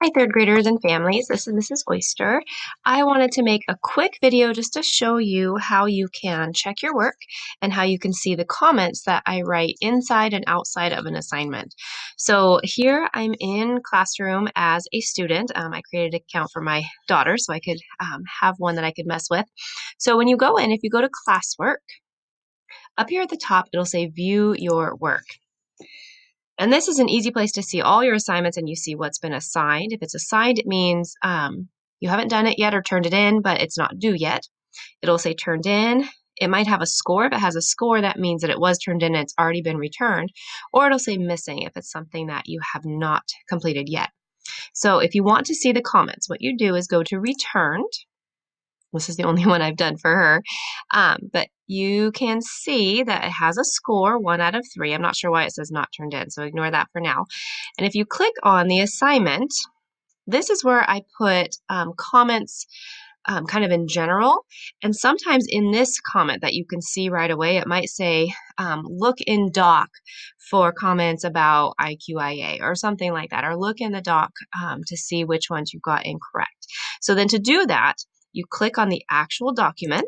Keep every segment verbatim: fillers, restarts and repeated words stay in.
Hi, third graders and families. This is Missus Oyster. I wanted to make a quick video just to show you how you can check your work and how you can see the comments that I write inside and outside of an assignment. So here I'm in classroom as a student. Um, I created an account for my daughter so I could um, have one that I could mess with. So when you go in, if you go to classwork, up here at the top, it'll say view your work. And this is an easy place to see all your assignments and you see what's been assigned. If it's assigned, it means um, you haven't done it yet or turned it in, but it's not due yet. It'll say turned in. It might have a score. If it has a score, that means that it was turned in and it's already been returned. Or it'll say missing if it's something that you have not completed yet. So if you want to see the comments, what you do is go to returned. This is the only one I've done for her. Um, but you can see that it has a score, one out of three. I'm not sure why it says not turned in, so ignore that for now. And if you click on the assignment, this is where I put um, comments um, kind of in general. And sometimes in this comment that you can see right away, it might say, um, look in doc for comments about I Q I A or something like that, or look in the doc um, to see which ones you got incorrect. So then to do that, you click on the actual document,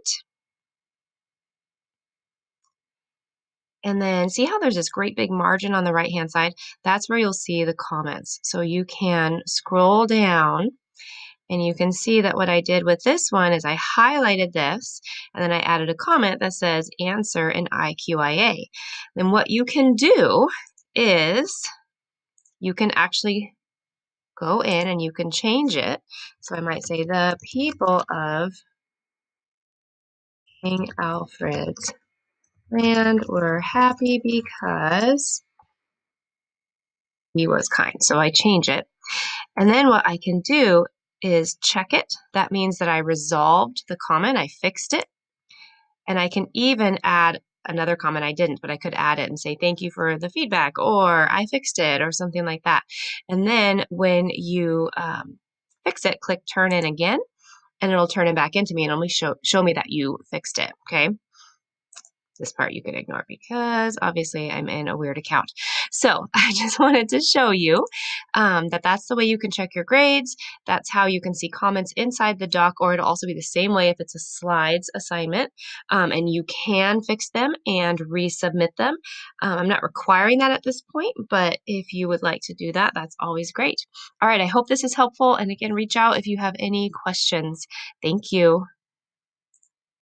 and then see how there's this great big margin on the right-hand side? That's where you'll see the comments. So you can scroll down, and you can see that what I did with this one is I highlighted this, and then I added a comment that says answer in I Q I A. Then what you can do is you can actually go in and you can change it. So I might say the people of King Alfred's and we're happy because he was kind. So I change it. And then what I can do is check it. That means that I resolved the comment. I fixed it. And I can even add another comment. I didn't, but I could add it and say, thank you for the feedback, or I fixed it, or something like that. And then when you um, fix it, click turn in again, and it'll turn it back into me and only show, show me that you fixed it, okay? This part you can ignore because obviously I'm in a weird account. So I just wanted to show you um, that that's the way you can check your grades. That's how you can see comments inside the doc, or it'll also be the same way if it's a slides assignment. Um, and you can fix them and resubmit them. Um, I'm not requiring that at this point, but if you would like to do that, that's always great. All right, I hope this is helpful. And again, reach out if you have any questions. Thank you.